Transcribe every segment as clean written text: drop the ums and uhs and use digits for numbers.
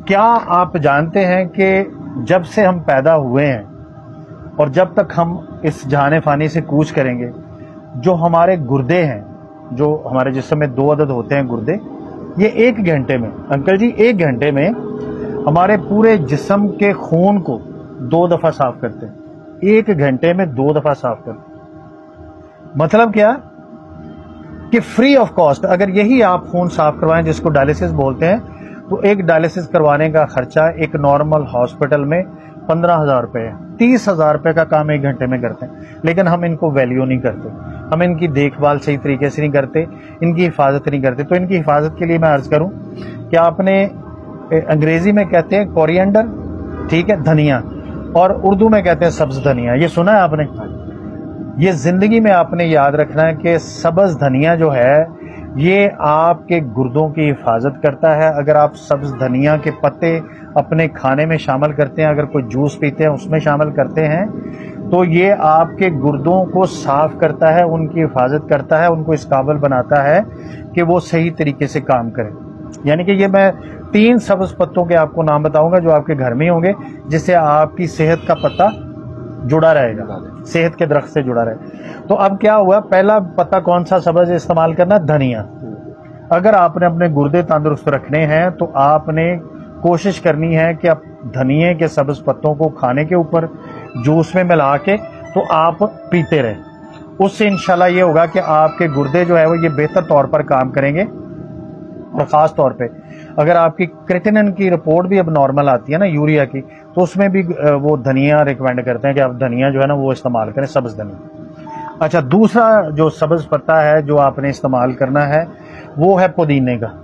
क्या आप जानते हैं कि जब से हम पैदा हुए हैं और जब तक हम इस जहाने फानी से कूच करेंगे, जो हमारे गुर्दे हैं, जो हमारे जिस्म में 2 अदद होते हैं गुर्दे, ये 1 घंटे में, अंकल जी 1 घंटे में हमारे पूरे जिस्म के खून को 2 दफा साफ करते हैं। 1 घंटे में 2 दफा साफ करते हैं। मतलब क्या कि फ्री ऑफ कॉस्ट अगर यही आप खून साफ करवाएं, जिसको डायलिसिस बोलते हैं, तो एक डायलिसिस करवाने का खर्चा एक नॉर्मल हॉस्पिटल में 15,000 रुपए है। 30,000 रुपए का काम 1 घंटे में करते हैं, लेकिन हम इनको वैल्यू नहीं करते, हम इनकी देखभाल सही तरीके से नहीं करते, इनकी हिफाजत नहीं करते। तो इनकी हिफाजत के लिए मैं अर्ज करूं कि आपने अंग्रेजी में कहते हैं कोरिएंडर, ठीक है, धनिया, और उर्दू में कहते हैं सब्ज धनिया। ये सुना है आपने? ये जिंदगी में आपने याद रखना है कि सब्ज धनिया जो है ये आपके गुर्दों की हिफाजत करता है। अगर आप सब्ज धनिया के पत्ते अपने खाने में शामिल करते हैं, अगर कोई जूस पीते हैं उसमें शामिल करते हैं, तो ये आपके गुर्दों को साफ करता है, उनकी हिफाजत करता है, उनको इस काबिल बनाता है कि वो सही तरीके से काम करें। यानी कि ये मैं 3 सब्ज पत्तों के आपको नाम बताऊंगा जो आपके घर में होंगे, जिससे आपकी सेहत का पत्ता जुड़ा रहेगा, सेहत के दरख्त से जुड़ा रहे। तो अब क्या हुआ, पहला पत्ता कौन सा सब्ज इस्तेमाल करना? धनिया। अगर आपने अपने गुर्दे तंदुरुस्त रखने हैं तो आपने कोशिश करनी है कि आप धनिये के सब्ज पत्तों को खाने के ऊपर जूस में मिला के तो आप पीते रहें। उससे इंशाल्लाह ये होगा कि आपके गुर्दे जो है वो ये बेहतर तौर पर काम करेंगे। और खास तौर पे अगर आपकी क्रिएटिनिन की रिपोर्ट भी अब नॉर्मल आती है ना, यूरिया की, तो उसमें भी वो धनिया रिकमेंड करते हैं कि आप धनिया जो है ना वो इस्तेमाल करें, सब्ज धनिया। अच्छा, दूसरा जो सब्ज पत्ता है जो आपने इस्तेमाल करना है वो है पुदीने का।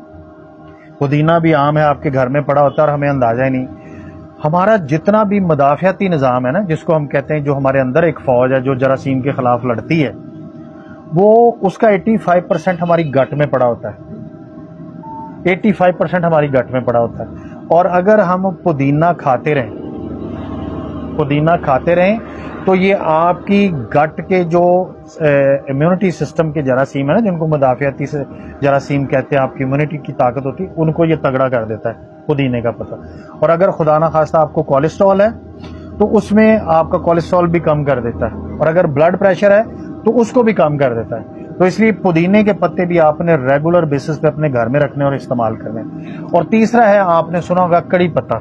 पुदीना भी आम है, आपके घर में पड़ा होता है और हमें अंदाजा ही नहीं। हमारा जितना भी मदाफियाती निज़ाम है ना, जिसको हम कहते हैं, जो हमारे अंदर एक फौज है जो जरासीम के खिलाफ लड़ती है, वो उसका 85% हमारी गट में पड़ा होता है। 85% हमारी गट में पड़ा होता है। और अगर हम पुदीना खाते रहें तो ये आपकी गट के जो इम्यूनिटी सिस्टम के जरासीम है ना, जिनको मुदाफियाती से जरासीम कहते हैं, आपकी इम्यूनिटी की ताकत होती है, उनको ये तगड़ा कर देता है पुदीने का पत्ता। और अगर खुदा ना खास्ता आपको कोलेस्ट्रॉल है तो उसमें आपका कोलेस्ट्रॉल भी कम कर देता है, और अगर ब्लड प्रेशर है तो उसको भी कम कर देता है। तो इसलिए पुदीने के पत्ते भी आपने रेगुलर बेसिस पे अपने घर में रखने और इस्तेमाल करने। और तीसरा है, आपने सुना होगा कड़ी पत्ता।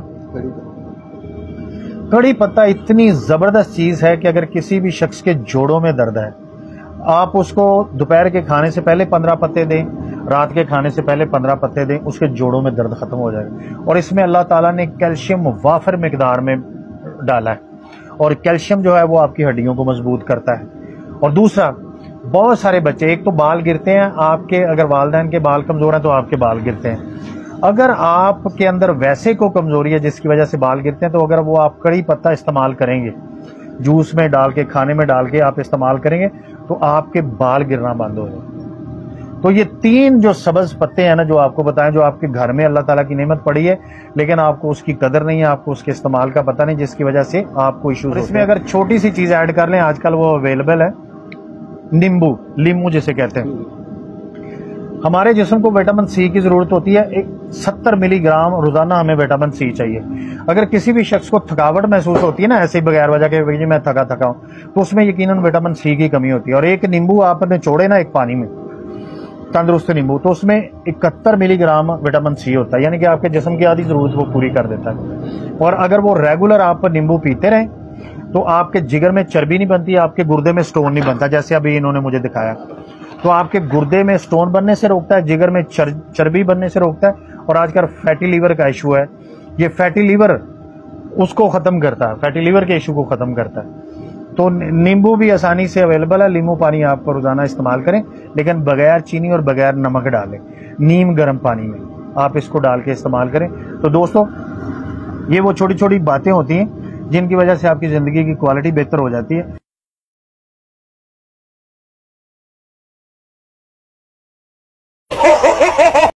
कड़ी पत्ता इतनी जबरदस्त चीज है कि अगर किसी भी शख्स के जोड़ों में दर्द है, आप उसको दोपहर के खाने से पहले 15 पत्ते दें, रात के खाने से पहले 15 पत्ते दें, उसके जोड़ों में दर्द खत्म हो जाएगा। और इसमें अल्लाह ताला ने कैल्शियम वाफर मिकदार में डाला है, और कैल्शियम जो है वो आपकी हड्डियों को मजबूत करता है। और दूसरा, बहुत सारे बच्चे, एक तो बाल गिरते हैं आपके, अगर वालिदैन के बाल कमजोर हैं तो आपके बाल गिरते हैं। अगर आपके अंदर वैसे को कमजोरी है जिसकी वजह से बाल गिरते हैं, तो अगर वो आप कड़ी पत्ता इस्तेमाल करेंगे, जूस में डाल के, खाने में डाल के आप इस्तेमाल करेंगे, तो आपके बाल गिरना बंद हो जाएंगे। तो ये 3 जो सब्ज पत्ते हैं ना, जो आपको बताएं, जो आपके घर में अल्लाह ताला की नेमत पड़ी है, लेकिन आपको उसकी कदर नहीं है, आपको उसके इस्तेमाल का पता नहीं, जिसकी वजह से आपको इश्यूज होते हैं। इसमें अगर छोटी सी चीज ऐड कर लें, आजकल वो अवेलेबल है, नींबू, लीमू जिसे कहते हैं। हमारे जिस्म को विटामिन सी की जरूरत होती है। 70 मिलीग्राम रोजाना हमें विटामिन सी चाहिए। अगर किसी भी शख्स को थकावट महसूस होती है ना, ऐसे ही बगैर वजह के, जी मैं थका हूं, तो उसमें यकीनन विटामिन सी की कमी होती है। और एक नींबू आपने छोड़े ना एक पानी में, तंदुरुस्त नींबू, तो उसमें 71 मिलीग्राम विटामिन सी होता है, यानी कि आपके जिस्म की आधी जरूरत वो पूरी कर देता है। और अगर वो रेगुलर आप नींबू पीते रहें तो आपके जिगर में चर्बी नहीं बनती, आपके गुर्दे में स्टोन नहीं बनता, जैसे अभी इन्होंने मुझे दिखाया। तो आपके गुर्दे में स्टोन बनने से रोकता है, जिगर में चर्बी बनने से रोकता है। और आजकल फैटी लीवर का इशू है, ये फैटी लीवर उसको खत्म करता है, फैटी लीवर के इशू को खत्म करता है। तो नींबू भी आसानी से अवेलेबल है। नींबू पानी आप रोजाना इस्तेमाल करें, लेकिन बगैर चीनी और बगैर नमक डालें, नीम गर्म पानी में आप इसको डाल के इस्तेमाल करें। तो दोस्तों, ये वो छोटी छोटी बातें होती हैं जिनकी वजह से आपकी जिंदगी की क्वालिटी बेहतर हो जाती है।